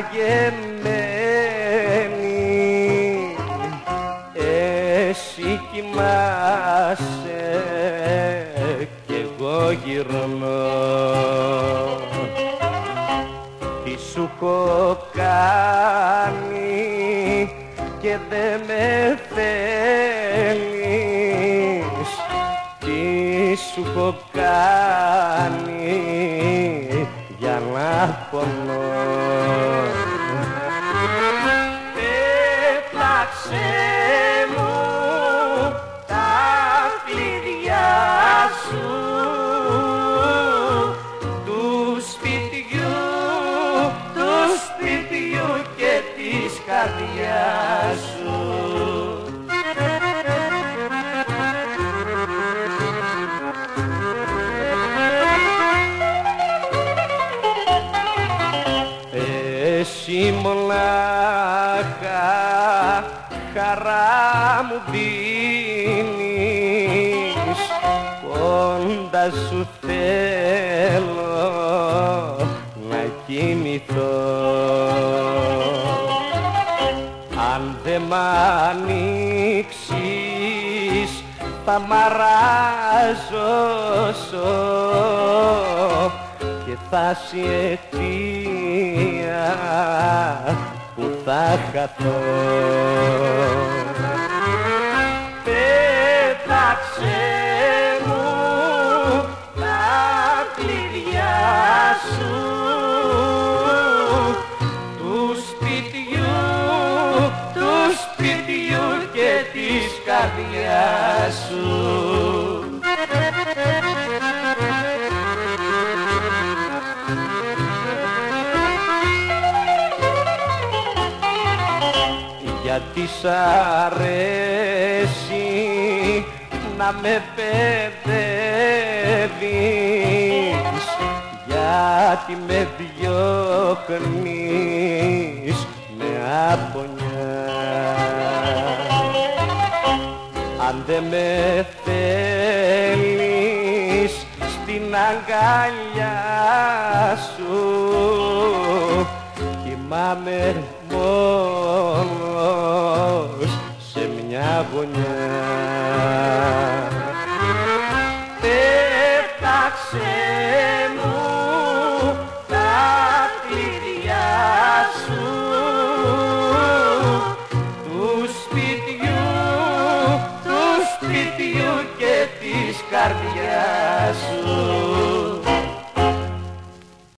παγεμένη, εσύ κοιμάσαι κι εγώ γυρνώ. Τι σου έχω κάνει και δεν με θέλεις, τι σου έχω κάνει για να πονώ. Πέταξε μου τα κλειδιά σου του σπιτιού και της καρδιάς σου. Εσύ μονάχα χαρά μου δίνεις, κοντά σου θέλω να κοιμηθώ. Αν δε μ' ανοίξεις θα μαράζωσω και θα σε αιτία που θα χαθώ. Πέταξε μου τα κλειδιά σου του σπιτιού και της καρδιάς σου. Γιατί σ' αρέσει να με παιδεύεις, γιατί με διώχνεις με απονιά. Αν δεν με θέλεις στην αγκαλιά σου, κοιμάμαι μόνος σε μια γωνιά. Πέταξε